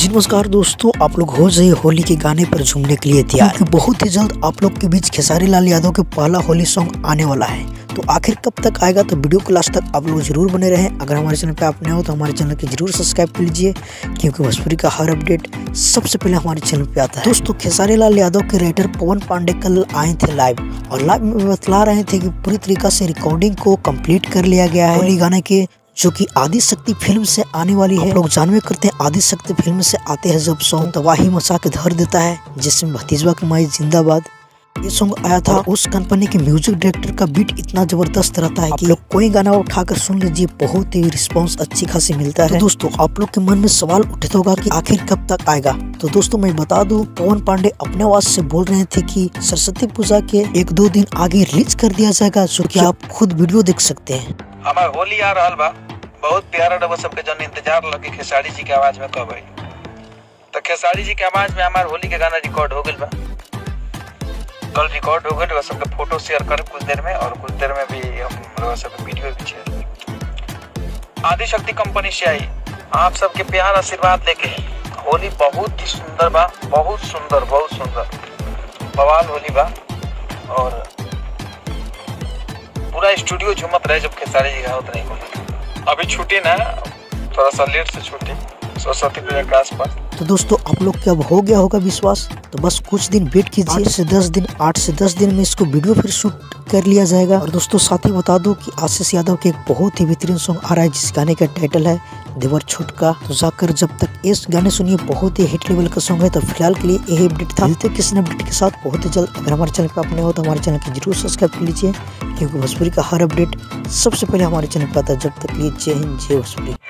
जी नमस्कार दोस्तों, आप लोग हो जाइए होली के गाने पर झूमने के लिए तैयार, क्योंकि बहुत ही जल्द आप लोग के बीच खेसारी लाल यादव के पहला होली सॉन्ग आने वाला है। तो आखिर कब तक आएगा, तो वीडियो को लास्ट तक आप लोग जरूर बने रहें। अगर हमारे चैनल पे आप नए हो तो हमारे चैनल को जरूर सब्सक्राइब कर लीजिए, क्योंकि भोजपुरी का हर अपडेट सबसे पहले हमारे चैनल पे आता है। दोस्तों, खेसारी लाल यादव के राइटर पवन पांडे कल आए थे लाइव, और लाइव में बतला रहे थे कि पूरी तरीका से रिकॉर्डिंग को कंप्लीट कर लिया गया है होली गाने के, जो कि आदि शक्ति फिल्म से आने वाली है। लोग जानवे करते हैं आदि शक्ति फिल्म से आते हैं जब सॉन्ग तबाही मचा के धर देता है, जिसमें भतीजवा की माई जिंदाबाद ये सॉन्ग आया था। उस कंपनी के म्यूजिक डायरेक्टर का बीट इतना जबरदस्त रहता है कि लोग कोई गाना उठाकर सुन लीजिए, बहुत ही रिस्पांस अच्छी खासी मिलता है। तो दोस्तों, आप लोग के मन में सवाल उठता होगा कि आखिर कब तक आएगा। तो दोस्तों, मैं बता दूं, पवन पांडे अपने आवाज से बोल रहे थे कि सरस्वती पूजा के 1-2 दिन आगे रिलीज कर दिया जाएगा, जो कि आप खुद वीडियो देख सकते हैं। हमार होली आ रहा बा, बहुत प्यारा रहा सबके जन इंतजार लगे खेसारी जी के आवाज में कब आई। तो खेसारी जी के आवाज में हमार होली के गाना रिकॉर्ड हो गइल बा, कल रिकॉर्ड हो गइल बा। सबके फोटो शेयर कर कुछ देर में, और कुछ देर में भी हम सब वीडियो भी शेयर। आदि शक्ति कंपनी से आई, आप सबके प्यार आशीर्वाद लेके होली बहुत ही सुंदर बा, बहुत सुंदर बवाल होली बा। और पूरा स्टूडियो झूमत रहे जब खेसारी जी गावत रहे होली। अभी छुट्टी ना, थोड़ा सा लेट से छुट्टी, सरस्वती पूजा के आसपास। तो दोस्तों, आप लोग क्या हो गया होगा विश्वास, तो बस कुछ दिन वेट कीजिए, 8 से 10 दिन में इसको वीडियो फिर शूट कर लिया जाएगा। और दोस्तों, साथ ही बता दो कि आशीष यादव के एक बहुत ही बेहतरीन सॉन्ग आ रहा है, जिस गाने का टाइटल है देवर छुटका। तो जाकर जब तक इस गाने सुनिए, बहुत ही हिट लेवल का सॉन्ग है। तो फिलहाल के लिए यही अपडेट था, मिलते किसी अपडेट के साथ बहुत ही जल्द। अगर हमारे चैनल पर आप नए हो तो हमारे चैनल को जरूर सब्सक्राइब कर लीजिए, क्योंकि भोजपुरी का हर अपडेट सबसे पहले हमारे चैनल पर आता है। जब तक लिए जय हिंद, जय भोजपुरी।